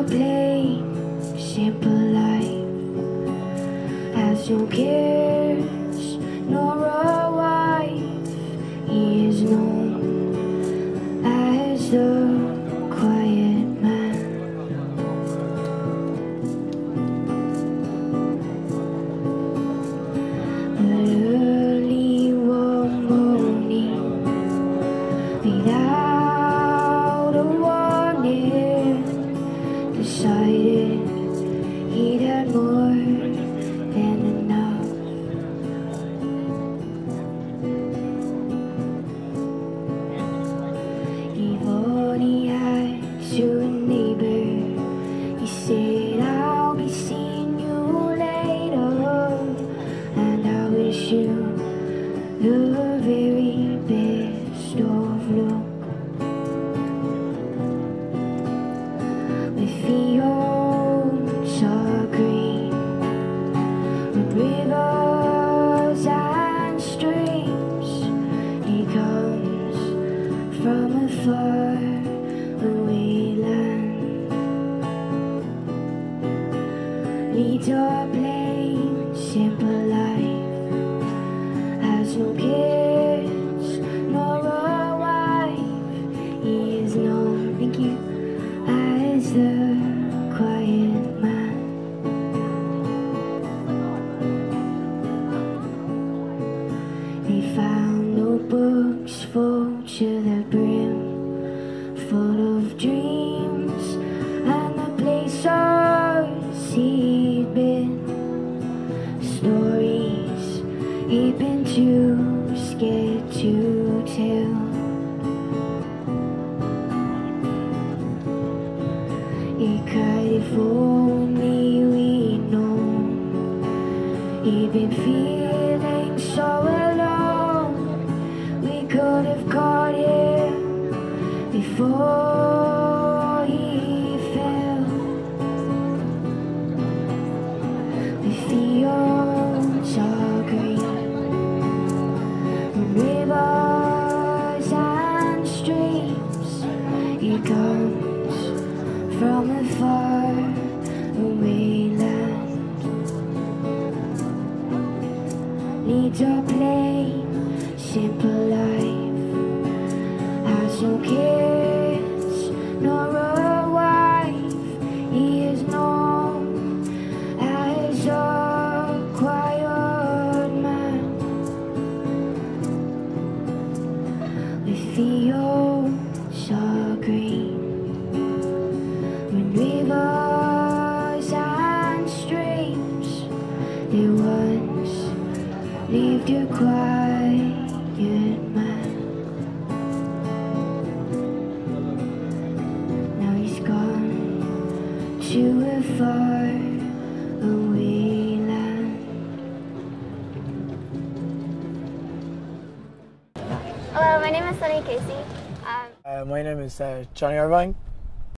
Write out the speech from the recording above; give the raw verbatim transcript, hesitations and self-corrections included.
plain, simple life has no cares nor a wife. He is known as the quiet man. But early one morning, without a warning, decided he'd had more than enough. Gave all he had to a neighbor. He said, I'll be seeing you later, and I wish you the very best of luck. With fields are green, with rivers and streams, he comes from a far away land. Leads a plain, simple life, has no kids nor a wife. He is known, thank you, as the quiet man. They found notebooks full to the brim, full of dreams and the places he'd been. Stories he'd been too scared to tell. He cried, if only we'd known. He'd been feeling so alone. We could have caught him before he fell. The fields are green, rivers and streams. He comes from a far away land. Leads a plain, simple life, has no kids nor a wife. He is known as a quiet man. With fields are green, when rivers and streams, there once lived a quiet man. Now he's gone to a far away land. Hello, my name is Sunny Casey. Um, Uh, my name is uh, Johnny Irvine.